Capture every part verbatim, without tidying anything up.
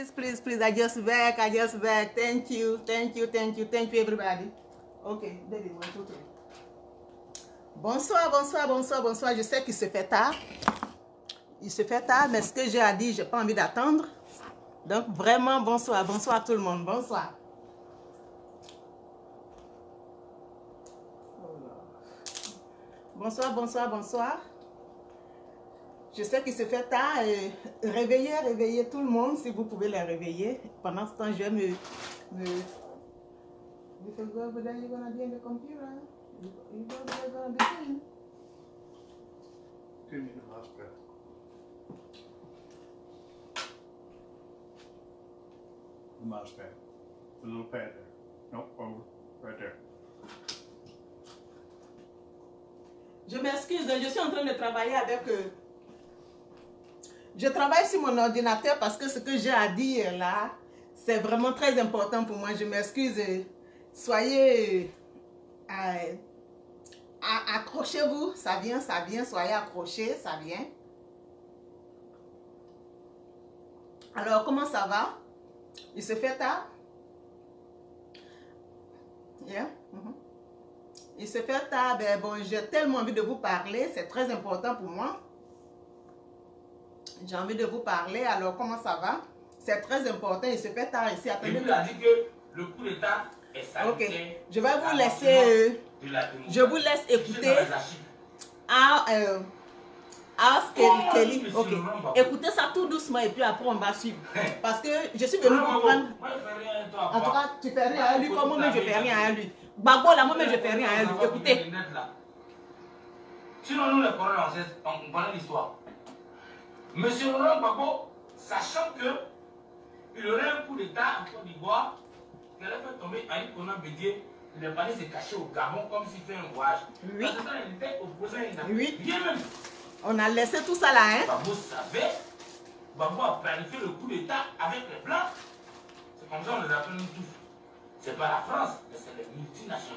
please, please, please. I just back. I just back. Thank you, thank you, thank you, thank you, everybody. Okay, David, one, two, three. Bonsoir, bonsoir, bonsoir, bonsoir. Je sais qu'il se fait tard. Il se fait tard, mais ce que j'ai à dire, j'ai pas envie d'attendre. Donc, vraiment, bonsoir, bonsoir tout le monde. Bonsoir. Bonsoir, bonsoir, bonsoir. Je sais qu'il se fait tard. Et réveillez, réveillez tout le monde si vous pouvez les réveiller. Pendant ce temps, je vais me... me... Because over there you're gonna be in the computer. You go over there gonna be clean. Give me the mouse pad. The mouse pad. The little pad there. Nope, over. Right there. Je m'excuse, je suis en train de travailler avec... Euh, je travaille sur mon ordinateur parce que ce que j'ai à dire là, c'est vraiment très important pour moi. Je m'excuse. Soyez... Euh, accrochez-vous. Ça vient, ça vient. Soyez accrochés, ça vient. Alors, comment ça va? Il se fait tard? Yeah. Mm-hmm. Il se fait tard, ben bon, j'ai tellement envie de vous parler, c'est très important pour moi. J'ai envie de vous parler, alors comment ça va? C'est très important, il se fait tard ici. Attendez. Et puis, il a dit que le coup d'État est salutaire. Ok, je vais vous laisser, euh, je vous laisse écouter à, euh, à oh, Kelly. Ok, écoutez ça tout doucement et puis après on va suivre. Parce que je suis venue vous prendre. En tout cas, tu fais rien à lui, comme moi, je fais rien à lui. Babo, là, moi-même, je fais rien à lui. Écoutez. Sinon, nous, les Congolais, on connaît l'histoire. Monsieur Laurent Gbagbo, sachant que il aurait un coup d'État en Côte d'Ivoire, il aurait fait tomber à Ikonan Bédié, il est parti se cacher au Gabon comme s'il fait un voyage. Oui. Parce que quand il était opposant, il n'a oui. rien même. On a laissé tout ça là, hein. Gbagbo savait, Gbagbo a planifié le coup d'État avec les Blancs. C'est comme ça qu'on les appelle nous tous. C'est pas la France, mais c'est les multinationaux.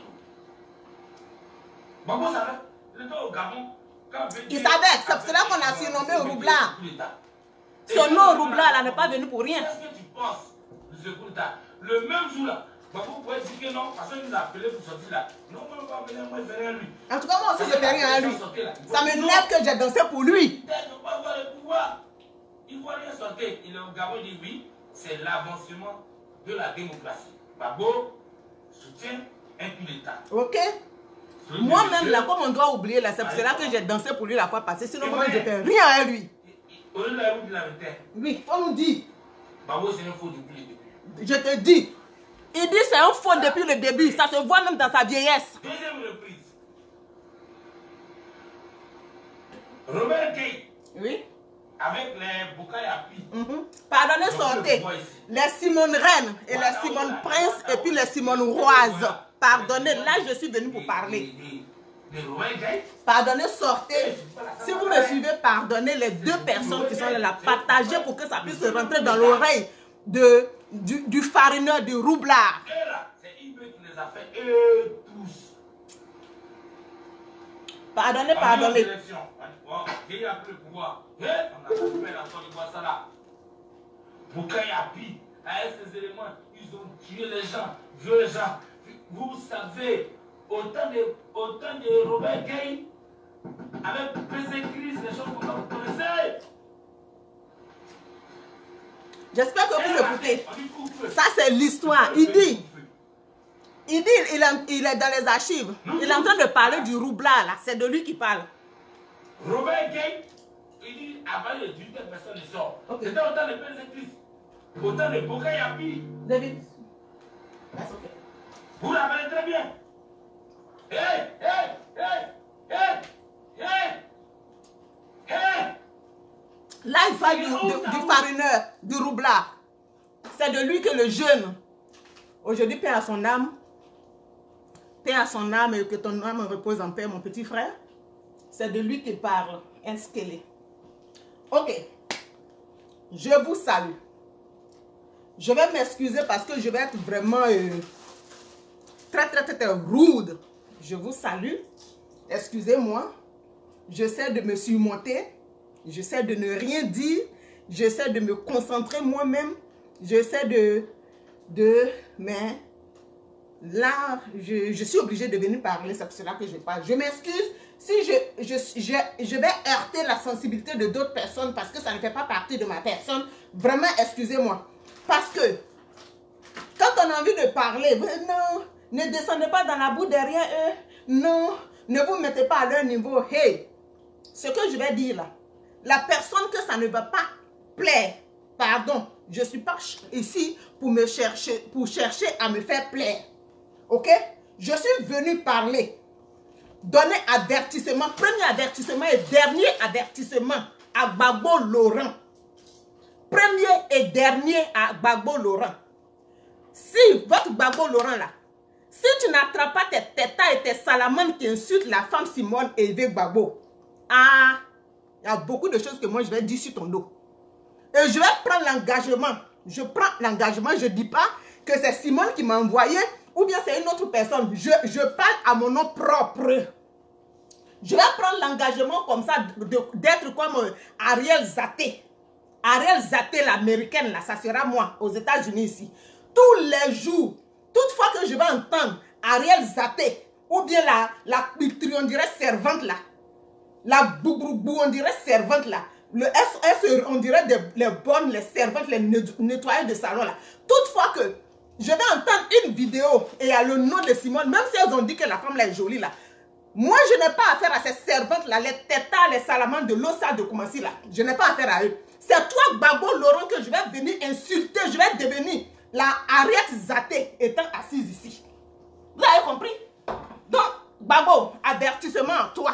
Gbagbo savait, il était au Gabon. Il savait, c'est pour cela qu'on a surnommé Roublard. Son nom Roublard là n'est pas venu pour rien. Qu'est-ce que tu penses de ce coup d'État? Le même jour là, Gbagbo pouvait dire que non, parce qu'il nous a appelé pour sortir là. Non, moi je ne vais pas venir, moi je fais rien à lui. En tout cas, moi aussi je fais rien à lui. Ça me nerve que j'ai dansé pour lui. Il ne peut pas avoir le pouvoir. Il ne voit rien sortir. Il est au Gabon, il dit oui, c'est l'avancement de la démocratie. Gbagbo soutient un coup d'État. Ok. Moi-même, là, comme on doit oublier, là, c'est pour cela que j'ai dansé pour lui la fois passée. Sinon, moi, je ne fais rien à lui. Oui, il faut nous dire. Gbagbo, c'est un faux depuis le début. Je te dis. Il dit c'est un faux depuis le début. Ça se voit même dans sa vieillesse. Deuxième reprise. Robert Kay. Oui. Avec les Boukaya-Pi. Mm-hmm. Pardonnez, sortez. Les Simone Reine et les Simone Prince et puis les Simone Roise. Pardonnez, là je suis venu pour parler. Pardonnez, sortez. Si vous me suivez, pardonnez les deux personnes qui sont là. Partagez pour que ça puisse rentrer dans l'oreille de, du, du farineur, du roublard. C'est Ibé qui les a fait, eux tous. Pardonnez, pardonnez. Il a pris le pouvoir. On a coupé la Côte d'Ivoire, ça là. Boukaya-Pi, avec ces éléments, ils ont tué les gens, vieux les gens. Vous savez, autant de, autant de Robert Gay, avec P C Crise, les choses que vous connaissez. J'espère que vous écoutez. Ça, c'est l'histoire. Il dit, il dit, il est, il est dans les archives. Il est en train de parler du roublard, là. C'est de lui qui parle. Robert Gay, il dit, avant de tuer personne ne sort. Okay. C'était autant de P C Crise, autant de Boukaya-Pi. David. That's okay. Vous l'avez très bien. Hé, hé, hé, hé, hé, hé. Là, il parle du, du, du farineur, du roublard. C'est de lui que le jeune, aujourd'hui, paix à son âme, paix à son âme et que ton âme repose en paix, mon petit frère. C'est de lui qu'il parle, inscellé. Ok. Je vous salue. Je vais m'excuser parce que je vais être vraiment... Euh, Très, très, très, très rude. Je vous salue. Excusez-moi. J'essaie de me surmonter. J'essaie de ne rien dire. J'essaie de me concentrer moi-même J'essaie de, de, mais là, je, je suis obligée de venir parler, c'est pour cela que je parle. Je m'excuse si je, je, je, je vais heurter la sensibilité de d'autres personnes parce que ça ne fait pas partie de ma personne. Vraiment, excusez-moi. Parce que, quand on a envie de parler, non, ne descendez pas dans la boue derrière eux. Non, ne vous mettez pas à leur niveau. Hey, ce que je vais dire là, la personne que ça ne va pas plaire, pardon, je ne suis pas ici pour me chercher, pour chercher à me faire plaire. Ok? Je suis venu parler, donner avertissement, premier avertissement et dernier avertissement à Gbagbo Laurent. Premier et dernier à Gbagbo Laurent. Si votre Gbagbo Laurent là, si tu n'attrapes pas tes tétas et tes salamandres qui insultent la femme Simone et Yves Gbagbo, ah, il y a beaucoup de choses que moi je vais dire sur ton dos. Et je vais prendre l'engagement. Je prends l'engagement, je ne dis pas que c'est Simone qui m'a envoyé ou bien c'est une autre personne. Je, je parle à mon nom propre. Je vais prendre l'engagement comme ça d'être comme euh, Ariel Zaté. Ariel Zaté, l'américaine, là, ça sera moi, aux États-Unis ici. Tous les jours, toutefois que je vais entendre Ariel Zaté, ou bien la, la, on dirait servante là, la bougroubou, on dirait servante là, le S S, on dirait des, les bonnes, les servantes, les nettoyeurs de salon là. Toutefois que je vais entendre une vidéo et il y a le nom de Simone, même si elles ont dit que la femme là est jolie là. Moi, je n'ai pas affaire à ces servantes là, les tétas, les salamandres de l'Ossa de Koumassi là. Je n'ai pas affaire à eux. C'est toi, Gbagbo Laurent, que je vais venir insulter, je vais devenir la Ariette Zaté étant assise ici. Vous avez compris? Donc, Gbagbo, avertissement à toi.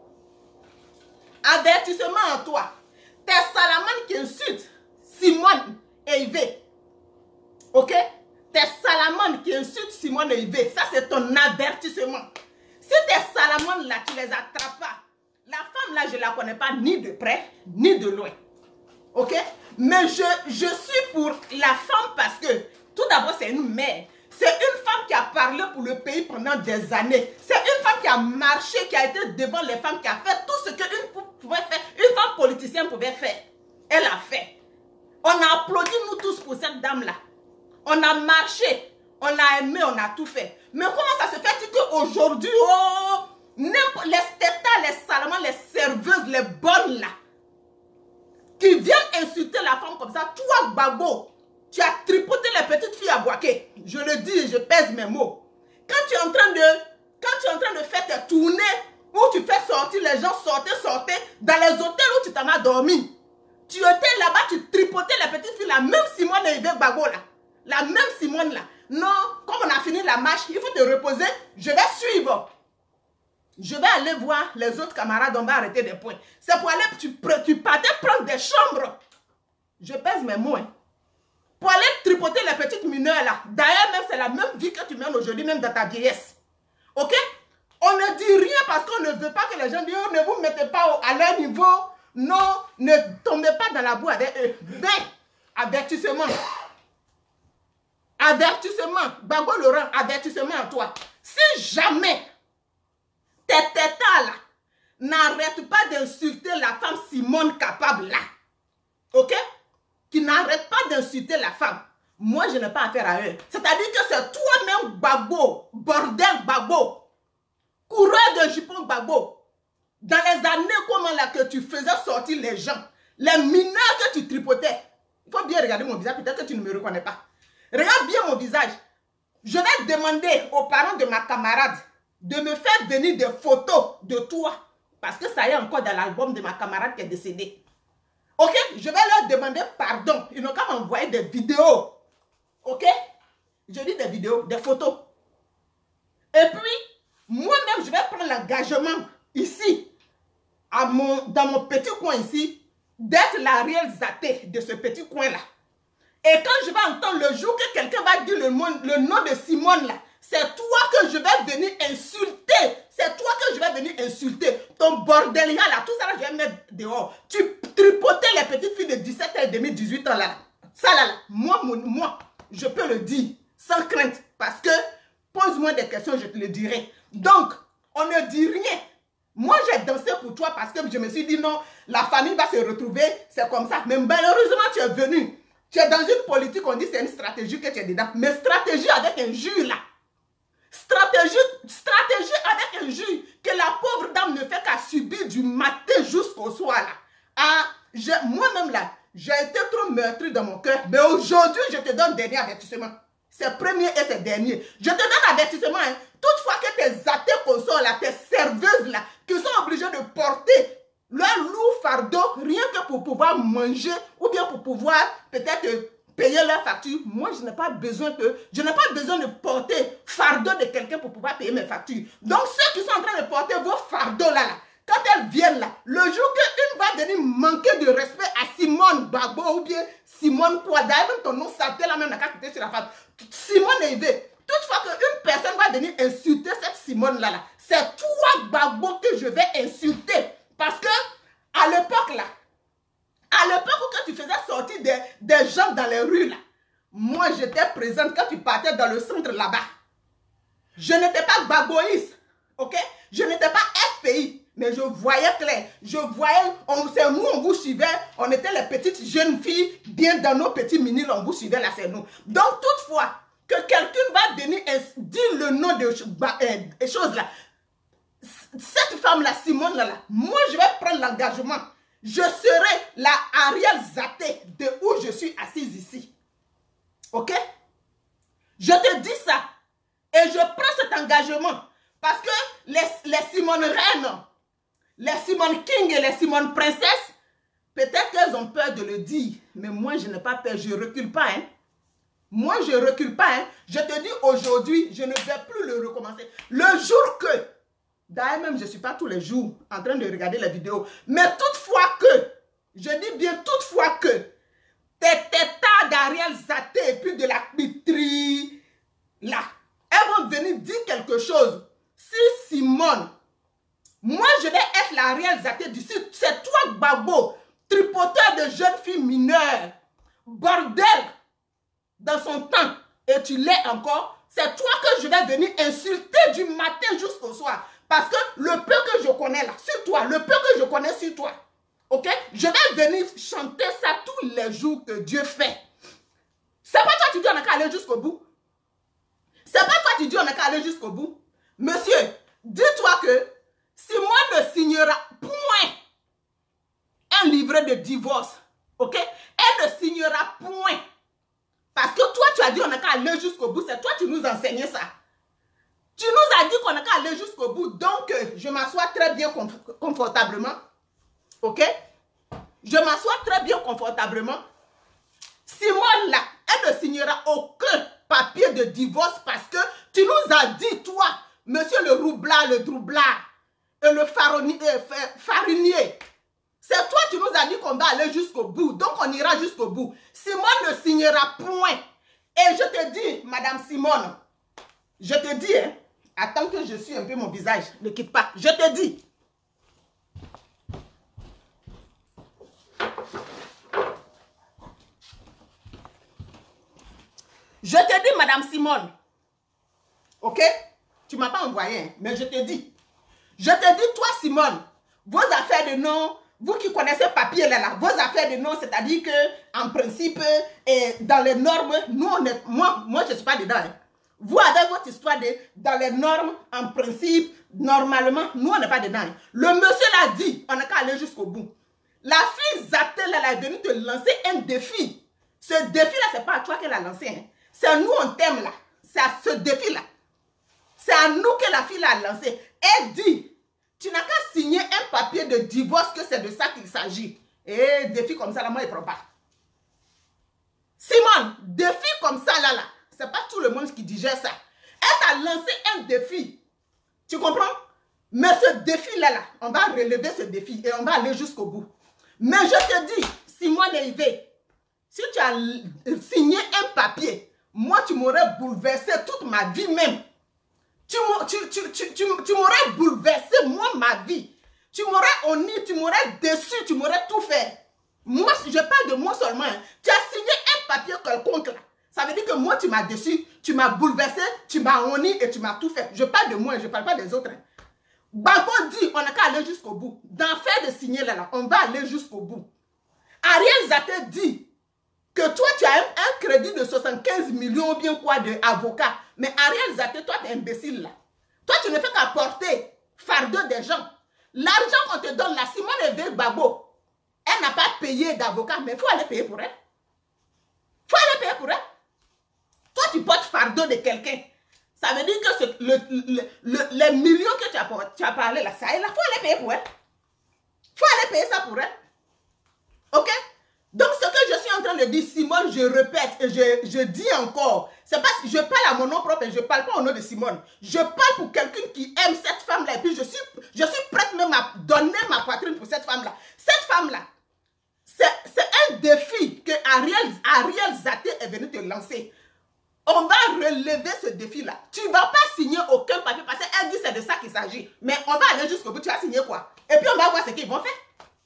Avertissement à toi. Tes salamandres qui insultent Simone et Yves. Ok? Tes salamandres qui insultent Simone et Yves. Ça, c'est ton avertissement. Si tes salamandres là, tu les attrapes pas, la femme là, je ne la connais pas ni de près, ni de loin. Ok? Mais je, je suis pour la femme parce que, tout d'abord, c'est une mère. C'est une femme qui a parlé pour le pays pendant des années. C'est une femme qui a marché, qui a été devant les femmes, qui a fait tout ce qu'une pouvait faire, une femme politicienne pouvait faire. Elle a fait. On a applaudi nous tous pour cette dame-là. On a marché, on a aimé, on a tout fait. Mais comment ça se fait qu'aujourd'hui, oh, les tétas, les salamans, les serveuses, les bonnes là, qui viennent insulter la femme comme ça, toi, Gbagbo, tu as tripoté les petites filles à Boaké. Je le dis et je pèse mes mots. Quand tu es en train de, quand tu es en train de faire tes tournées, où tu fais sortir les gens, sortir, sortir, dans les hôtels où tu t'en as dormi, tu étais là-bas, tu tripotais les petites filles là, même Simone et Yves Gbagbo là, la même Simone là. Non, comme on a fini la marche, il faut te reposer, je vais suivre. Je vais aller voir les autres camarades, on va arrêter des points. C'est pour aller, tu, tu partais prendre des chambres. Je pèse mes mots. Hein. Pour aller tripoter les petites mineures là. D'ailleurs, même c'est la même vie que tu mènes aujourd'hui, même dans ta vieillesse. Ok? On ne dit rien parce qu'on ne veut pas que les gens disent, oh, ne vous mettez pas à leur niveau. Non, ne tombez pas dans la boue avec eux. Mais, avertissement. Avertissement. Gbagbo Laurent, avertissement à toi. Si jamais tes tétas là n'arrêtent pas d'insulter la femme Simone capable là, ok? Qui n'arrête pas d'insulter la femme, moi je n'ai pas affaire à eux. C'est-à-dire que c'est toi-même Gbagbo, bordel Gbagbo, coureur de jupon Gbagbo, dans les années comment là que tu faisais sortir les gens, les mineurs que tu tripotais. Il faut bien regarder mon visage, peut-être que tu ne me reconnais pas. Regarde bien mon visage. Je vais demander aux parents de ma camarade de me faire venir des photos de toi. Parce que ça y est encore dans l'album de ma camarade qui est décédée. Ok? Je vais leur demander pardon. Ils n'ont qu'à m'envoyer des vidéos. Ok? Je dis des vidéos, des photos. Et puis, moi-même, je vais prendre l'engagement ici, à mon, dans mon petit coin ici, d'être la Ariel Zaté de ce petit coin-là. Et quand je vais entendre le jour que quelqu'un va dire le, le nom de Simone là, c'est toi que je vais venir insulter. C'est toi que je vais venir insulter. Ton bordelia là, tout ça là, je vais mettre dehors. Tu tripotais les petites filles de dix-sept ans et demi, dix-huit ans là. Ça là, là moi, mon, moi, je peux le dire sans crainte. Parce que, pose-moi des questions, je te le dirai. Donc, on ne dit rien. Moi, j'ai dansé pour toi parce que je me suis dit non, la famille va se retrouver, c'est comme ça. Mais malheureusement, tu es venu Tu es dans une politique, on dit c'est une stratégie que tu es dedans. Mais stratégie avec un jus là. Stratégie, stratégie avec un jus que la pauvre dame ne fait qu'à subir du matin jusqu'au soir là. Ah, moi-même là, j'ai été trop meurtri dans mon cœur. Mais aujourd'hui, je te donne dernier avertissement. C'est premier et c'est dernier. Je te donne avertissement. Hein. Toutefois que tes athées consorts là, tes serveuses là, qui sont obligées de porter leur lourd fardeau, rien que pour pouvoir manger ou bien pour pouvoir peut-être payer leur facture. Moi, je n'ai pas besoin que, je n'ai pas besoin de porter fardeau de quelqu'un pour pouvoir payer mes factures. Donc, ceux qui sont en train de porter vos fardeaux là, là quand elles viennent là, le jour qu'une va venir manquer de respect à Simone Gbagbo ou bien Simone Kouada, même ton nom salté là, même la carte sur la femme, Simone Evé, toutefois qu'une personne va venir insulter cette Simone là, là c'est toi Gbagbo que je vais insulter. Parce que, à l'époque là, à l'époque où tu faisais sortir des, des gens dans les rues là, moi j'étais présente quand tu partais dans le centre là-bas. Je n'étais pas Gbagboïste, ok? Je n'étais pas F P I. Mais je voyais clair, je voyais, c'est nous, on vous suivait, on était les petites jeunes filles, bien dans nos petits mini, on vous suivait là, c'est nous. Donc, toutefois, que quelqu'un va venir dire le nom de euh, choses là, cette femme-là, Simone là, là, moi je vais prendre l'engagement, je serai la Ariel Zaté de où je suis assise ici. Ok? Je te dis ça, et je prends cet engagement, parce que les, les Simone Reine, les Simone King et les Simone Princesse, peut-être qu'elles ont peur de le dire. Mais moi, je n'ai pas peur. Je ne recule pas. Hein. Moi, je ne recule pas. Hein. Je te dis aujourd'hui, je ne vais plus le recommencer. Le jour que, d'ailleurs même, je ne suis pas tous les jours en train de regarder la vidéo. Mais toutefois que, je dis bien toutefois que, tes tétas d'Ariel Zaté et puis de la pitrie, là, elles vont venir dire quelque chose. Si Simone, moi, je vais être la Ariel Zaté d'ici. C'est toi, Gbagbo, tripoteur de jeunes filles mineures. Bordel, dans son temps. Et tu l'es encore. C'est toi que je vais venir insulter du matin jusqu'au soir. Parce que le peu que je connais là, sur toi, le peu que je connais sur toi, ok? Je vais venir chanter ça tous les jours que Dieu fait. C'est pas toi qui dis on n'a qu'à aller jusqu'au bout. C'est pas toi qui dis on n'a qu'à aller jusqu'au bout. Monsieur, dis-toi que Simone ne signera point un livret de divorce, ok? Elle ne signera point. Parce que toi, tu as dit on n'a qu'à aller jusqu'au bout. C'est toi qui nous enseignais ça. Tu nous as dit qu'on n'a qu'à aller jusqu'au bout. Donc, je m'assois très bien confortablement, ok? Je m'assois très bien confortablement. Simone, là, elle ne signera aucun papier de divorce parce que tu nous as dit, toi, monsieur le roublard, le troublard, et le faronier, farinier. C'est toi qui nous as dit qu'on va aller jusqu'au bout. Donc, on ira jusqu'au bout. Simone ne signera point. Et je te dis, Madame Simone, je te dis, hein, attends que je suis un peu mon visage. Ne quitte pas. Je te dis. Je te dis, Madame Simone. Ok? Tu ne m'as pas envoyé, hein, mais je te dis. Je te dis, toi, Simone, vos affaires de nom, vous qui connaissez papier là, là, vos affaires de nom, c'est-à-dire que, en principe, et dans les normes, nous, on est, moi, moi, je ne suis pas dedans. Hein. Vous avez votre histoire de, dans les normes, en principe, normalement, nous, on n'est pas dedans. Hein. Le monsieur l'a dit, on n'a qu'à aller jusqu'au bout. La fille Zaté, là, elle est venue te lancer un défi. Ce défi-là, ce n'est pas à toi qu'elle a lancé. Hein. C'est à nous, on t'aime là. C'est à ce défi-là. C'est à nous que la fille l'a lancé. Elle dit, tu n'as qu'à signer un papier de divorce que c'est de ça qu'il s'agit. Et défi comme ça, là, moi, il ne prend pas. Simone, défi comme ça, là, là, c'est pas tout le monde qui digère ça. Elle t'a lancé un défi. Tu comprends? Mais ce défi-là, là, on va relever ce défi et on va aller jusqu'au bout. Mais je te dis, Simone Evé, si tu as signé un papier, moi, tu m'aurais bouleversé toute ma vie même. Tu, tu, tu, tu, tu, tu m'aurais bouleversé, moi, ma vie. Tu m'aurais honni, tu m'aurais déçu, tu m'aurais tout fait. Moi, je parle de moi seulement. Hein. Tu as signé un papier quelconque là. Ça veut dire que moi, tu m'as déçu, tu m'as bouleversé, tu m'as honni et tu m'as tout fait. Je parle de moi, je ne parle pas des autres. Hein. Gbagbo dit, on n'a qu'à aller jusqu'au bout. Dans faire de signer là, là, on va aller jusqu'au bout. Ariel Zaté dit, que toi, tu as un, un crédit de soixante-quinze millions ou bien quoi d'avocat. Mais Ariel Zaté, toi, tu es imbécile là. Toi, tu ne fais qu'apporter fardeau des gens. L'argent qu'on te donne là, Simone Veil Gbagbo, elle n'a pas payé d'avocat, mais il faut aller payer pour elle. Il faut aller payer pour elle. Toi, tu portes fardeau de quelqu'un. Ça veut dire que ce, le, le, le, les millions que tu as, tu as parlé là, ça, il faut aller payer pour elle. Il faut aller payer ça pour elle. Ok? Donc, ce que je suis en train de dire, Simone, je répète et je, je dis encore, c'est parce que je parle à mon nom propre et je ne parle pas au nom de Simone. Je parle pour quelqu'un qui aime cette femme-là et puis je suis, je suis prête même à donner ma poitrine pour cette femme-là. Cette femme-là, c'est un défi que Ariel, Ariel Zaté est venu te lancer. On va relever ce défi-là. Tu ne vas pas signer aucun papier parce qu'elle dit que c'est de ça qu'il s'agit. Mais on va aller jusqu'au bout. Tu vas signer quoi? Et puis on va voir ce qu'ils vont faire.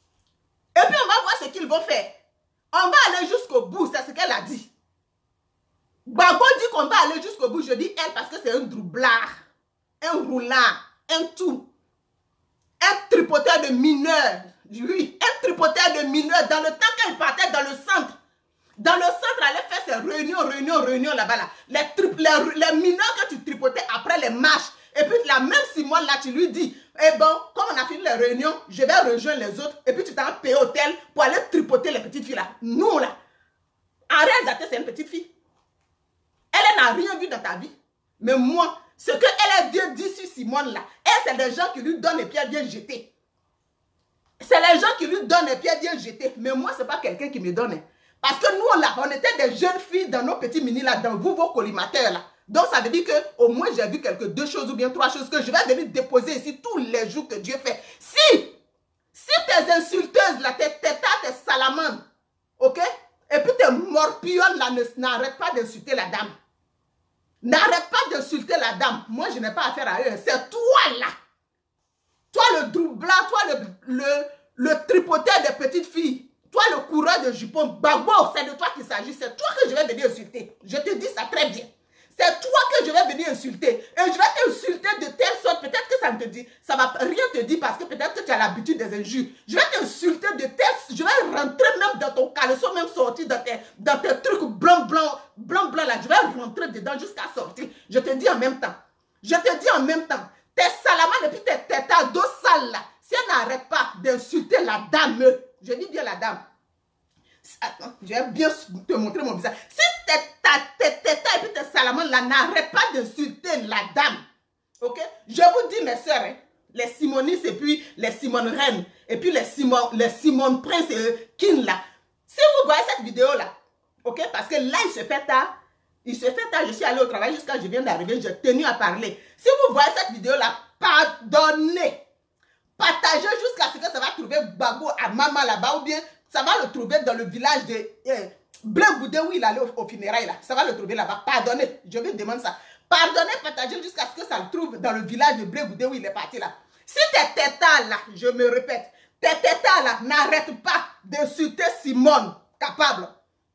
Et puis on va voir ce qu'ils vont faire. On va aller jusqu'au bout. C'est ce qu'elle a dit. Gbagbo dit qu'on va aller jusqu'au bout. Je dis elle parce que c'est un droublard. Un roulard. Un tout. Un tripoteur de mineurs. Oui, un tripoteur de mineurs. Dans le temps qu'elle partait dans le centre. Dans le centre, elle allait faire ses réunions, réunions, réunions là-bas. Là. Les, les, les mineurs que tu tripotais après les marches. Et puis la même Simone là, tu lui dis, eh bon, comme on a fini les réunions, je vais rejoindre les autres. Et puis tu t'en payé hôtel pour aller tripoter les petites filles là. Nous là, Ariel Zaté, c'est une petite fille. Elle n'a rien vu dans ta vie. Mais moi, ce qu'elle vient dire sur Simone là, elle, c'est des gens qui lui donnent les pierres bien jetées. C'est les gens qui lui donnent les pierres bien jetées. Mais moi, ce n'est pas quelqu'un qui me donne. Parce que nous, là, on était des jeunes filles dans nos petits mini, là, dans vous, vos collimateurs, là. Donc, ça veut dire qu'au moins, j'ai vu quelques deux choses ou bien trois choses que je vais venir déposer ici tous les jours que Dieu fait. Si, si tes insulteuses, là, tes tétas, tes salamandres, ok? Et puis tes morpillonnes, là, n'arrêtent pas d'insulter la dame. N'arrête pas d'insulter la dame. Moi, je n'ai pas affaire à eux. C'est toi, là. Toi, le doublard, toi, le, le, le tripoteur des petites filles. Toi, le coureur de jupon, Gbagbo, c'est de toi qu'il s'agit. C'est toi que je vais venir insulter. Je te dis ça très bien. C'est toi que je vais venir insulter. Et je vais t'insulter de telle sorte. Peut-être que ça ne te dit. Ça ne va rien te dire parce que peut-être que tu as l'habitude des injures. Je vais t'insulter de telle. Je vais rentrer même dans ton caleçon, même sortir dans tes, dans tes trucs blanc, blanc, blanc, blanc là. Je vais rentrer dedans jusqu'à sortir. Je te dis en même temps. Je te dis en même temps. Tes salamans et puis tes tétas d'eau sale là. Si elle n'arrête pas d'insulter la dame. Je dis bien la dame. Attends, je vais bien te montrer mon visage. Si tes tétas et puis tes salamans là n'arrêtent pas d'insulter la dame, ok? Je vous dis mes soeurs, hein, les Simonistes et puis les Simone Reine et puis les Simone, les Simone Prince et Kin là. Si vous voyez cette vidéo là, ok? Parce que là il se fait tard. Il se fait tard, je suis allée au travail jusqu'à je viens d'arriver, j'ai tenu à parler. Si vous voyez cette vidéo là, pardonnez. Partagez jusqu'à ce que ça va trouver Gbagbo à Mama là-bas ou bien ça va le trouver dans le village de eh, Blé Goudé où il allait au, au funérailles là. Ça va le trouver là-bas. Pardonnez, je vais demander ça. Pardonnez, partagez jusqu'à ce que ça le trouve dans le village de Blé Goudé où il est parti là. Si tes tétas là, je me répète, tes tétas là n'arrêtent pas d'insulter Simone capable.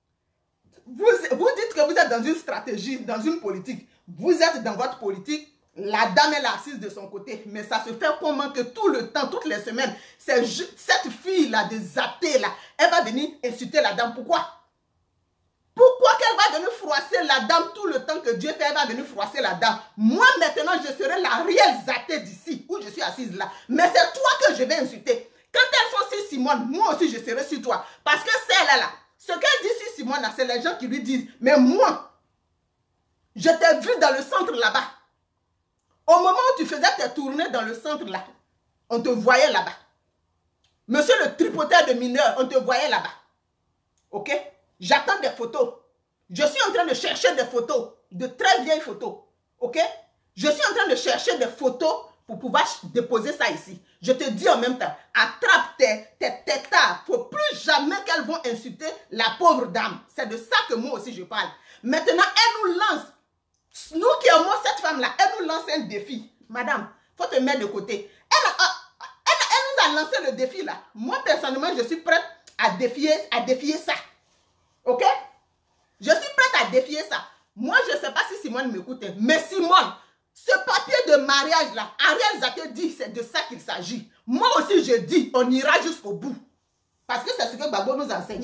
Vous, vous dites que vous êtes dans une stratégie, dans une politique. Vous êtes dans votre politique. La dame est assise de son côté. Mais ça se fait comment que tout le temps, toutes les semaines, cette fille-là, de Zaté, là, elle va venir insulter la dame. Pourquoi? Pourquoi qu'elle va venir froisser la dame tout le temps que Dieu fait? Elle va venir froisser la dame. Moi, maintenant, je serai la réelle Zaté d'ici, où je suis assise là. Mais c'est toi que je vais insulter. Quand elles sont sur Simone, moi aussi, je serai sur toi. Parce que celle-là, là, ce qu'elle dit sur Simone, c'est les gens qui lui disent, mais moi, je t'ai vu dans le centre là-bas. Au moment où tu faisais tes tournées dans le centre là, on te voyait là-bas. Monsieur le tripoteur de mineurs, on te voyait là-bas. Ok? J'attends des photos. Je suis en train de chercher des photos, de très vieilles photos. Ok? Je suis en train de chercher des photos pour pouvoir déposer ça ici. Je te dis en même temps, attrape tes, tes tétas. Il ne faut plus jamais qu'elles vont insulter la pauvre dame. C'est de ça que moi aussi je parle. Maintenant, elle nous lance. Nous qui aimons cette femme-là, elle nous lance un défi. Madame, il faut te mettre de côté. Elle, a, elle, elle nous a lancé le défi là. Moi, personnellement, je suis prête à défier, à défier ça. Ok? Je suis prête à défier ça. Moi, je ne sais pas si Simone m'écoute. Mais Simone, ce papier de mariage là, Ariel Zaté dit, c'est de ça qu'il s'agit. Moi aussi, je dis, on ira jusqu'au bout. Parce que c'est ce que Gbagbo nous enseignait.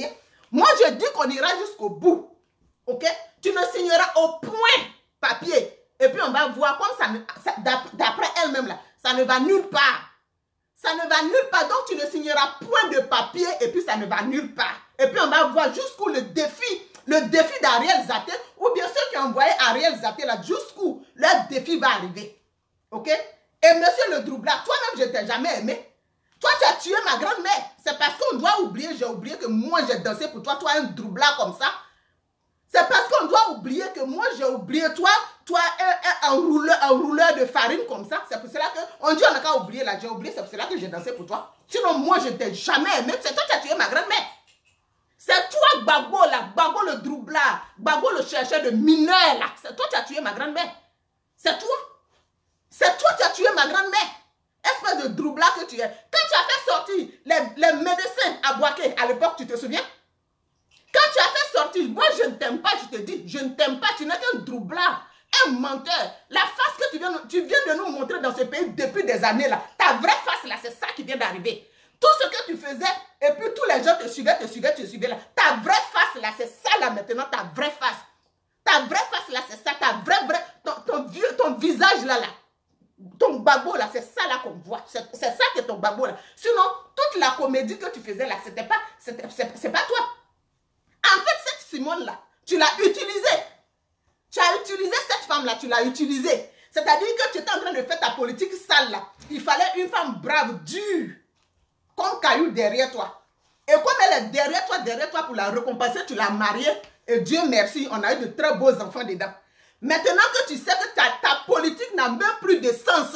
Moi, je dis qu'on ira jusqu'au bout. Ok? Tu ne signeras au point papier. Et puis, on va voir comme ça, ça d'après elle-même, là, ça ne va nulle part. Ça ne va nulle part. Donc, tu ne signeras point de papier et puis ça ne va nulle part. Et puis, on va voir jusqu'où le défi, le défi d'Ariel Zaté, ou bien ceux qui ont envoyé Ariel Zaté là, jusqu'où leur défi va arriver. Ok? Et monsieur le Droubla, toi-même, je ne t'ai jamais aimé. Toi, tu as tué ma grand-mère. C'est parce qu'on doit oublier, j'ai oublié que moi, j'ai dansé pour toi, toi, un Droubla comme ça. C'est parce qu'on doit oublier que moi, j'ai oublié toi, toi, un, un, un, rouleur, un rouleur de farine comme ça. C'est pour cela qu'on dit on n'a qu'à oublier là. J'ai oublié, c'est pour cela que j'ai dansé pour toi. Sinon, moi, je ne t'ai jamais aimé. C'est toi qui as tué ma grand-mère. C'est toi, Gbagbo, là. Gbagbo le Droubla. Gbagbo le chercheur de mineurs, là. C'est toi qui as tué ma grand-mère. C'est toi. C'est toi qui as tué ma grand-mère. Espèce de Droubla que tu es. Quand tu as fait sortir les, les médecins à Boaké, à l'époque, tu te souviens? Quand tu as fait sortir, moi je ne t'aime pas, je te dis, je ne t'aime pas, tu n'es qu'un Droubla, un menteur. La face que tu viens, tu viens de nous montrer dans ce pays depuis des années là, ta vraie face là, c'est ça qui vient d'arriver. Tout ce que tu faisais, et puis tous les gens te suivaient, te suivaient, te suivaient là. Ta vraie face là, c'est ça là maintenant, ta vraie face. Ta vraie face là, c'est ça, ta vraie, vraie, ton, ton, vieux, ton visage là, là. Ton Gbagbo là, c'est ça là qu'on voit. C'est ça que ton Gbagbo là. Sinon, toute la comédie que tu faisais là, c'était pas, c'est pas toi. En fait, cette Simone-là, tu l'as utilisée. Tu as utilisé cette femme-là, tu l'as utilisée. C'est-à-dire que tu étais en train de faire ta politique sale là. Il fallait une femme brave, dure, comme Caillou derrière toi. Et comme elle est derrière toi, derrière toi pour la récompenser, tu l'as mariée. Et Dieu merci, on a eu de très beaux enfants dedans. Maintenant que tu sais que ta, ta politique n'a même plus de sens.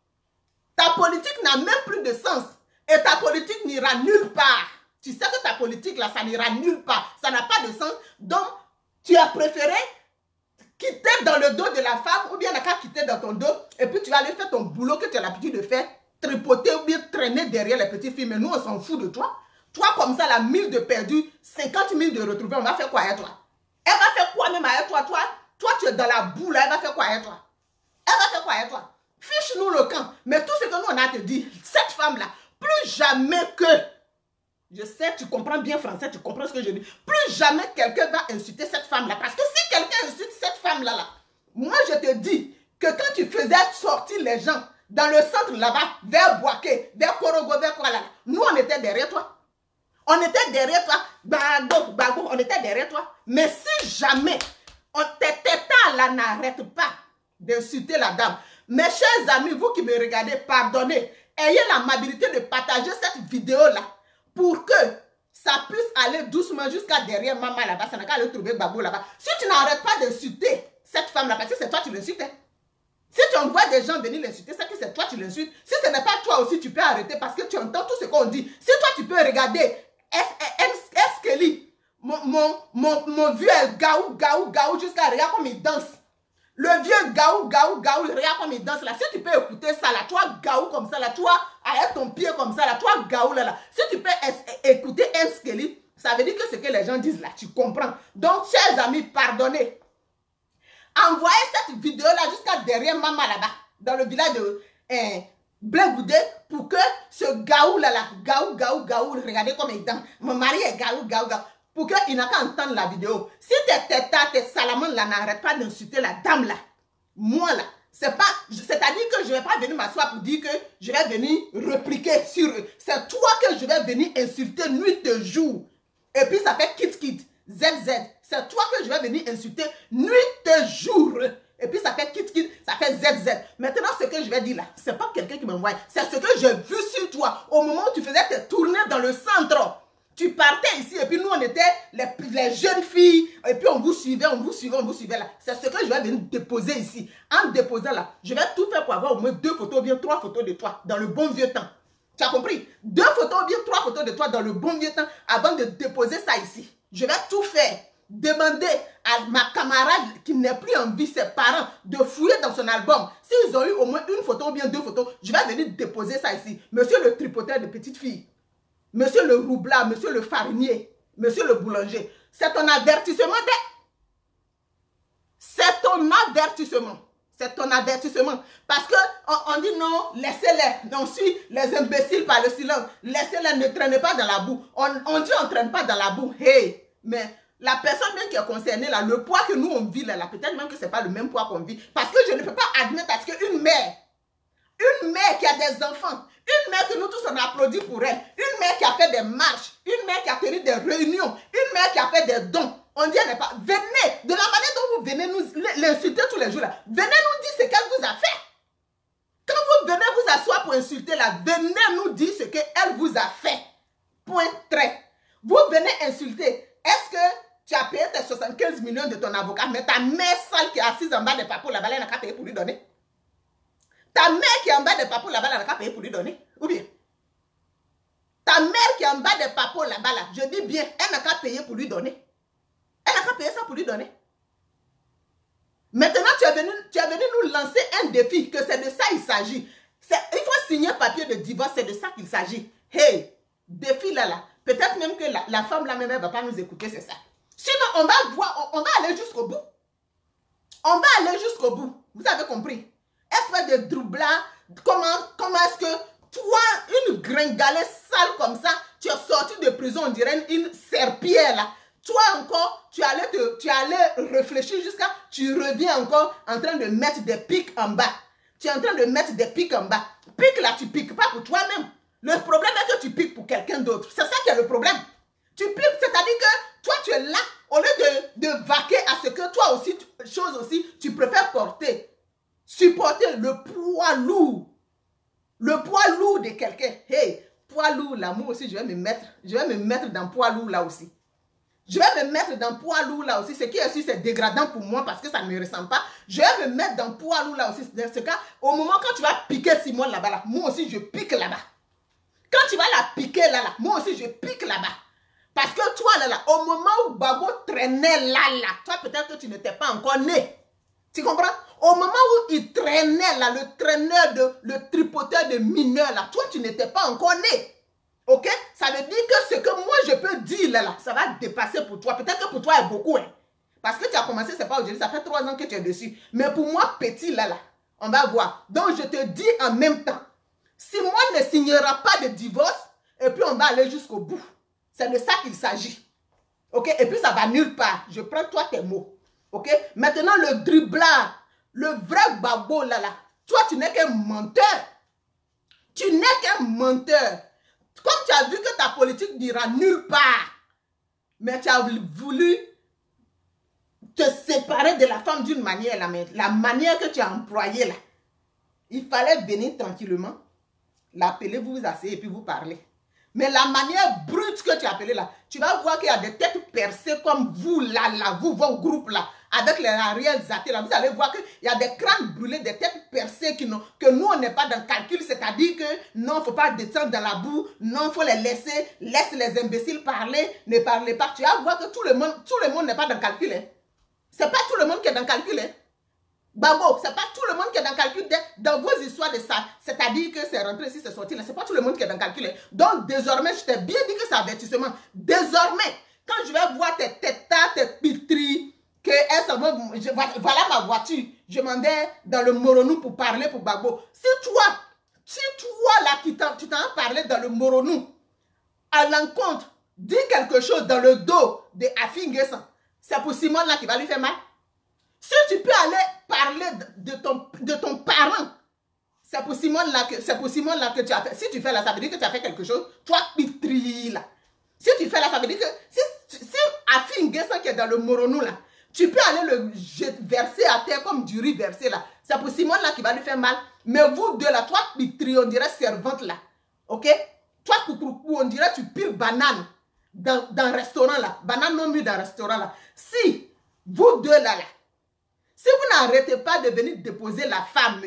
Ta politique n'a même plus de sens. Et ta politique n'ira nulle part. Tu sais que ta politique, là, ça n'ira nulle part. Ça n'a pas de sens. Donc, tu as préféré quitter dans le dos de la femme ou bien n'a qu'à quitter dans ton dos et puis tu vas aller faire ton boulot que tu as l'habitude de faire, tripoter ou bien traîner derrière les petites filles. Mais nous, on s'en fout de toi. Toi, comme ça, la mille de perdu, cinquante mille de retrouvés, on va faire quoi avec toi? Elle va faire quoi même avec toi? Toi, toi tu es dans la boue, là, elle va faire quoi avec toi? Elle va faire quoi avec toi? Fiche-nous le camp. Mais tout ce que nous, on a à te dire, cette femme-là, plus jamais que... Je sais, tu comprends bien français, tu comprends ce que je dis. Plus jamais quelqu'un va insulter cette femme-là. Parce que si quelqu'un insulte cette femme-là, là, moi je te dis que quand tu faisais sortir les gens dans le centre là-bas, vers Boaké, vers Korogo, vers quoi là, nous on était derrière toi. On était derrière toi. Bago, bago, on était derrière toi. Mais si jamais on t'était là, n'arrête pas d'insulter la dame. Mes chers amis, vous qui me regardez, pardonnez. Ayez l'amabilité de partager cette vidéo-là. Pour que ça puisse aller doucement jusqu'à derrière maman là-bas. Ça n'a qu'à aller trouver Gbagbo là-bas. Si tu n'arrêtes pas d'insulter cette femme-là, parce que c'est toi qui l'insultes. Si tu envoies des gens venir l'insulter, c'est que c'est toi qui l'insultes. Si ce n'est pas toi aussi, tu peux arrêter parce que tu entends tout ce qu'on dit. Si toi, tu peux regarder Eskelly, mon, mon, mon, mon vieux gaou, gaou, gaou, jusqu'à regarder comme il danse. Le vieux gaou, gaou, gaou, regarde comme il danse là. Si tu peux écouter ça là, toi gaou comme ça là, toi avec ton pied comme ça là, toi gaou là là. Si tu peux écouter Eskelly, ça veut dire que ce que les gens disent là, tu comprends. Donc, chers amis, pardonnez. Envoyez cette vidéo là jusqu'à derrière maman là-bas, dans le village de eh, Blé-Goudé, pour que ce gaou là là, gaou, gaou, gaou, regardez comme il danse. Mon mari est gaou, gaou, gaou. Pour qu'il n'a qu'à entendre la vidéo. Si tes tétas, tes salamandres là n'arrêtent pas d'insulter la dame là, moi là, c'est pas, c'est-à-dire que je ne vais pas venir m'asseoir pour dire que je vais venir répliquer sur eux. C'est toi que je vais venir insulter nuit et jour. Et puis ça fait kit kit, Z Z. C'est toi que je vais venir insulter nuit et jour. Et puis ça fait kit kit, ça fait Z Z. Maintenant ce que je vais dire là, c'est pas quelqu'un qui m'envoie. C'est ce que j'ai vu sur toi au moment où tu faisais tes tournées dans le centre. Tu partais ici et puis nous on était les, les jeunes filles et puis on vous suivait, on vous suivait, on vous suivait là. C'est ce que je vais venir déposer ici. En déposant là, je vais tout faire pour avoir au moins deux photos ou bien trois photos de toi dans le bon vieux temps. Tu as compris? Deux photos ou bien trois photos de toi dans le bon vieux temps avant de déposer ça ici. Je vais tout faire. Demander à ma camarade qui n'est plus en vie, ses parents, de fouiller dans son album. S'ils ont eu au moins une photo ou bien deux photos, je vais venir déposer ça ici. Monsieur le tripoteur de petites filles. Monsieur le roublard, monsieur le farinier, monsieur le boulanger, c'est ton avertissement. C'est ton avertissement. C'est ton avertissement. Parce qu'on on dit non, laissez-les. On suit les imbéciles par le silence. Laissez-les, ne traînez pas dans la boue. On, on dit on ne traîne pas dans la boue. Hey, Mais la personne même qui est concernée, là, le poids que nous on vit, là, là peut-être même que ce n'est pas le même poids qu'on vit. Parce que je ne peux pas admettre parce qu'une mère, une mère qui a des enfants, une mère que nous tous on applaudit pour elle, une mère qui a fait des marches, une mère qui a tenu des réunions, une mère qui a fait des dons, on dit elle n'est pas. Venez, de la manière dont vous venez nous l'insulter tous les jours, là, venez nous dire ce qu'elle vous a fait. Quand vous venez vous asseoir pour insulter, là, venez nous dire ce qu'elle vous a fait. Point trait. Vous venez insulter. Est-ce que tu as payé tes soixante-quinze millions de ton avocat, mais ta mère sale qui est assise en bas des papous là-bas, elle n'a qu'à payer pour lui donner? Ta mère qui est en bas des papous là-bas, elle n'a qu'à payer pour lui donner? Ou bien? Ta mère qui est en bas des papous là-bas, là, je dis bien, elle n'a qu'à payer pour lui donner. Elle n'a qu'à payer ça pour lui donner. Maintenant, tu es, venu, tu es venu nous lancer un défi, que c'est de ça il s'agit. Il faut signer un papier de divorce, c'est de ça qu'il s'agit. Hey, défi là, là. Peut-être même que la, la femme là-même, elle ne va pas nous écouter, c'est ça. Sinon, on va, voir, on, on va aller jusqu'au bout. On va aller jusqu'au bout. Vous avez compris? Espèce de droublant, comment, comment est-ce que toi, une gringalée sale comme ça, tu es sorti de prison, on dirait une, une serpillère là. Toi encore, tu allais, te, tu allais réfléchir jusqu'à, tu reviens encore en train de mettre des pics en bas. Tu es en train de mettre des pics en bas. Pique là, tu piques pas pour toi-même. Le problème est que tu piques pour quelqu'un d'autre. C'est ça qui est le problème. Tu piques, c'est-à-dire que toi, tu es là, au lieu de, de vaquer à ce que toi aussi, tu, chose aussi, tu préfères porter. Supporter le poids lourd. Le poids lourd de quelqu'un. Hey, poids lourd là, moi aussi, je vais me mettre, je vais me mettre dans poids lourd là aussi. Je vais me mettre dans poids lourd là aussi. Ce qui est aussi, c'est dégradant pour moi parce que ça ne me ressemble pas. Je vais me mettre dans poids lourd là aussi. Dans ce cas, au moment quand tu vas piquer Simone là-bas, là, moi aussi, je pique là-bas. Quand tu vas la piquer là, là, moi aussi, je pique là-bas. Parce que toi, là, là, au moment où Babo traînait là, là, toi, peut-être que tu n'étais pas encore né. Tu comprends? Au moment où il traînait là, le traîneur, de, le tripoteur de mineurs là, toi, tu n'étais pas encore né. Ok? Ça veut dire que ce que moi je peux dire là, là ça va dépasser pour toi. Peut-être que pour toi, c'est beaucoup. Hein? Parce que tu as commencé, c'est pas aujourd'hui, ça fait trois ans que tu es dessus. Mais pour moi, petit là, là, on va voir. Donc, je te dis en même temps, si moi ne signera pas de divorce, et puis on va aller jusqu'au bout. C'est de ça qu'il s'agit. Ok? Et puis ça va nulle part. Je prends toi tes mots. Ok? Maintenant, le dribblard, le vrai babo là, là, toi, tu n'es qu'un menteur. Tu n'es qu'un menteur. Comme tu as vu que ta politique n'ira nulle part, mais tu as voulu te séparer de la femme d'une manière, là, mais la manière que tu as employée là, il fallait venir tranquillement, l'appeler, vous vous asseyez et puis vous parler. Mais la manière brute que tu as appelée là, tu vas voir qu'il y a des têtes percées comme vous là, là, vous, vos groupes là, avec les arrières athées là, vous allez voir qu'il y a des crânes brûlés, des têtes percées qui que nous on n'est pas dans le calcul, c'est-à-dire que non, il ne faut pas descendre dans la boue, non, il faut les laisser, laisse les imbéciles parler, ne parlez pas. Tu vas voir que tout le monde, tout le monde n'est pas dans le calcul. Hein. C'est pas tout le monde qui est dans le calcul. Hein. Babo, c'est pas tout le monde qui est dans le calcul dans vos histoires de ça. C'est-à-dire que c'est rentré ici, c'est sorti là. C'est pas tout le monde qui est dans le calcul. Donc, désormais, je t'ai bien dit que c'est avertissement. Désormais, quand je vais voir tes tétas, tes pitris, que elles s'en vont, je, voilà ma voiture. Je m'en vais dans le Moronou pour parler pour Babo. Si toi, si toi là, qui tu t'en parlé dans le Moronou, à l'encontre, dis quelque chose dans le dos de Afi Nguessan, c'est pour Simone là qui va lui faire mal. Si tu peux aller parler de ton, de ton parent, c'est pour Simone là que c'est pour Simone là que tu as fait. Si tu fais là, ça veut dire que tu as fait quelque chose. Toi, pitri là. Si tu fais là, ça veut dire que si, si Afi Nguessan qui est dans le Moronou là, tu peux aller le verser à terre comme du riz versé là. C'est pour Simone là qui va lui faire mal. Mais vous deux là, toi, pitri, on dirait servante là. Ok? Toi, coucou, on dirait tu pires banane dans, dans le restaurant là. Banane non mûre dans le restaurant là. Si vous deux là, là, si vous n'arrêtez pas de venir déposer la femme,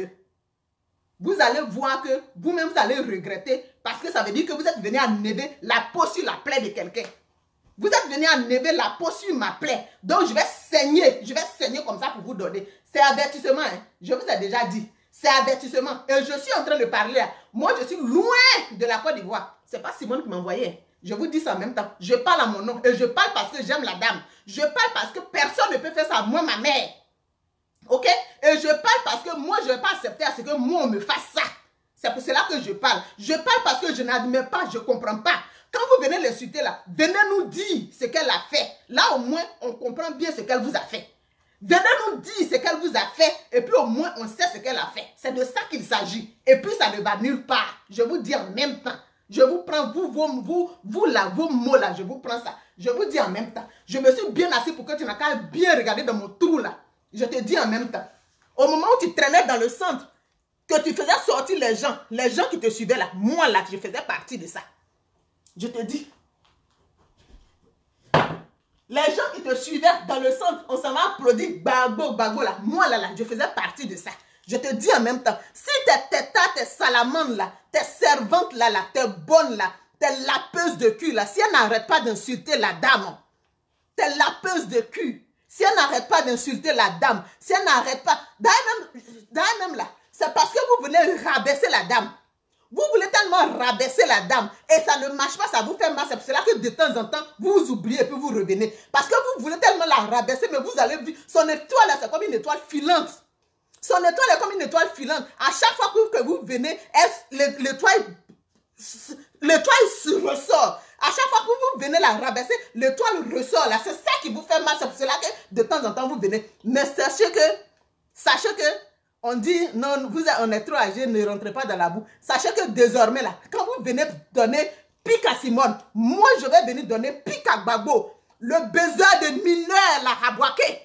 vous allez voir que vous-même, vous allez regretter parce que ça veut dire que vous êtes venu enlever la peau sur la plaie de quelqu'un. Vous êtes venu enlever la peau sur ma plaie. Donc, je vais saigner. Je vais saigner comme ça pour vous donner. C'est avertissement. Hein? Je vous ai déjà dit. C'est avertissement. Et je suis en train de parler. Là. Moi, je suis loin de la Côte d'Ivoire. Ce n'est pas Simone qui m'a envoyé. Je vous dis ça en même temps. Je parle à mon nom. Et je parle parce que j'aime la dame. Je parle parce que personne ne peut faire ça à moi, ma mère. Ok? Et je parle parce que moi, je ne vais pas accepter à ce que moi, on me fasse ça. C'est pour cela que je parle. Je parle parce que je n'admets pas, je ne comprends pas. Quand vous venez l'insulter là, venez nous dire ce qu'elle a fait. Là au moins, on comprend bien ce qu'elle vous a fait. Venez nous dire ce qu'elle vous a fait et puis au moins on sait ce qu'elle a fait. C'est de ça qu'il s'agit. Et puis ça ne va nulle part. Je vous dis en même temps. Je vous prends, vous, vous, vous, vous là, vos mots là, je vous prends ça. Je vous dis en même temps. Je me suis bien assis pour que tu n'as qu'à bien regarder dans mon trou là. Je te dis en même temps. Au moment où tu traînais dans le centre, que tu faisais sortir les gens, les gens qui te suivaient là, moi là, je faisais partie de ça. Je te dis. Les gens qui te suivaient dans le centre, on s'en va applaudir, bago, bago là. Moi là, là, je faisais partie de ça. Je te dis en même temps, si tes tétas, tes salamandres là, tes servantes là, là, tes bonnes là, tes lapeuses de cul là, si elles n'arrêtent pas d'insulter la dame, tes lapeuses de cul, si elles n'arrêtent pas d'insulter la dame, si elles n'arrêtent pas, d'ailleurs même, même là, c'est parce que vous voulez rabaisser la dame. Vous voulez tellement rabaisser la dame et ça ne marche pas, ça vous fait mal. C'est pour cela que de temps en temps, vous vous oubliez et puis vous revenez. Parce que vous voulez tellement la rabaisser, mais vous allez voir, son étoile, c'est comme une étoile filante. Son étoile est comme une étoile filante. À chaque fois que vous venez, l'étoile se ressort. À chaque fois que vous venez la rabaisser, l'étoile ressort là. C'est ça qui vous fait mal. C'est pour cela que de temps en temps, vous venez. Mais sachez que, sachez que, on dit, non, vous, on est trop âgé, ne rentrez pas dans la boue. Sachez que désormais, là, quand vous venez donner pique à Simone, moi, je vais venir donner pique à Gbagbo. Le besoin de mineurs, là, à Boaké.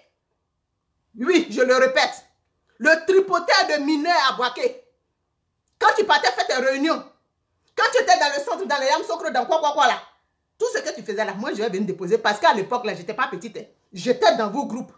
Oui, je le répète. Le tripoteur de mineurs à Boaké. Quand tu partais faire tes réunions, quand tu étais dans le centre, dans les Yamsokro, dans quoi, quoi, quoi, là, tout ce que tu faisais là, moi, je vais venir déposer. Parce qu'à l'époque, là, je n'étais pas petite. Hein. J'étais dans vos groupes.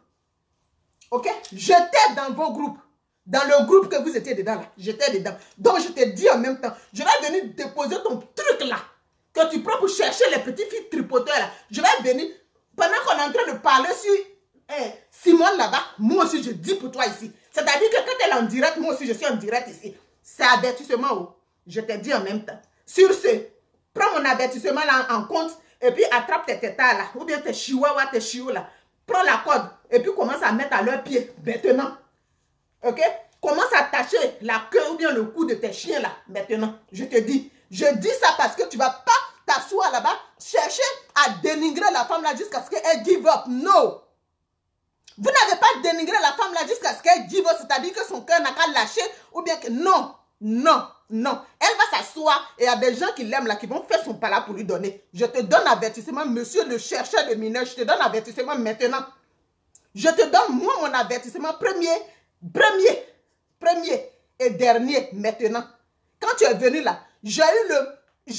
Ok? J'étais dans vos groupes. Dans le groupe que vous étiez dedans, là, j'étais dedans. Donc, je te dis en même temps, je vais venir déposer ton truc là, que tu prends pour chercher les petites filles tripoteurs là. Je vais venir, pendant qu'on est en train de parler sur eh, Simone là-bas, moi aussi je dis pour toi ici. C'est-à-dire que quand elle est en direct, moi aussi je suis en direct ici. C'est avertissement, oh. Je te dis en même temps. Sur ce, prends mon avertissement là en compte et puis attrape tes tétas là, ou bien tes chihuahuas, tes chiots là. Prends la corde et puis commence à mettre à leurs pieds maintenant. Ok? Commence à attacher la queue ou bien le cou de tes chiens là, maintenant. Je te dis. Je dis ça parce que tu ne vas pas t'asseoir là-bas, chercher à dénigrer la femme là jusqu'à ce qu'elle give up. Non! Vous n'avez pas dénigré la femme là jusqu'à ce qu'elle give up, c'est-à-dire que son cœur n'a qu'à lâcher ou bien que... Non! Non! Non! Elle va s'asseoir et il y a des gens qui l'aiment là, qui vont faire son pala pour lui donner. Je te donne avertissement, monsieur le chercheur de mineurs, je te donne avertissement maintenant. Je te donne, moi, mon avertissement premier. Premier, premier et dernier maintenant. Quand tu es venu là, j'ai eu le, j'ai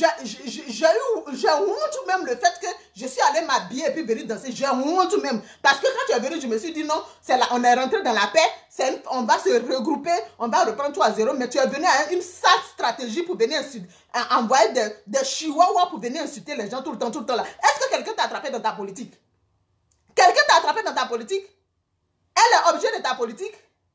eu, j'ai honte même le fait que je suis allé m'habiller et puis venir danser. J'ai honte même. Parce que quand tu es venu, je me suis dit non, c'est là, on est rentré dans la paix, une, on va se regrouper, on va reprendre tout à zéro. Mais tu es venu à une sale stratégie pour venir insulter, envoyer des, des chihuahuas pour venir insulter les gens tout le temps, tout le temps là. Est-ce que quelqu'un t'a attrapé dans ta politique? Quelqu'un t'a attrapé dans ta politique? Elle est objet de ta politique?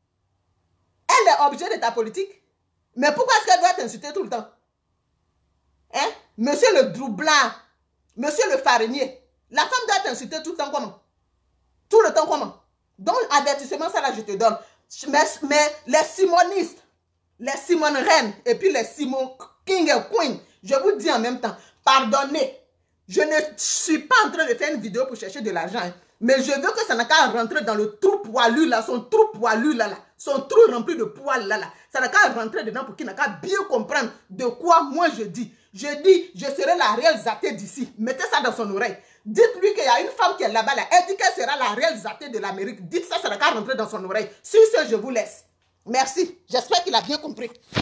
Elle est objet de ta politique. Mais pourquoi est-ce qu'elle doit t'insulter tout le temps? Hein? Monsieur le Droublard, monsieur le farinier, la femme doit t'insulter tout le temps comment? Tout le temps comment? Donc, avertissement, ça là, je te donne. Mais, mais les simonistes, les Simone Reine et puis les Simon King et Queen, je vous dis en même temps, pardonnez. Je ne suis pas en train de faire une vidéo pour chercher de l'argent. Hein. Mais je veux que ça n'a qu'à rentrer dans le trou poilu là, son trou poilu là, là, son trou rempli de poils là, là. Ça n'a qu'à rentrer dedans pour qu'il n'a qu'à bien comprendre de quoi moi je dis. Je dis, je serai la réelle Zaté d'ici. Mettez ça dans son oreille. Dites-lui qu'il y a une femme qui est là-bas là. Elle dit qu'elle sera la réelle Zaté de l'Amérique. Dites ça, ça n'a qu'à rentrer dans son oreille. Sur ce, je vous laisse. Merci. J'espère qu'il a bien compris.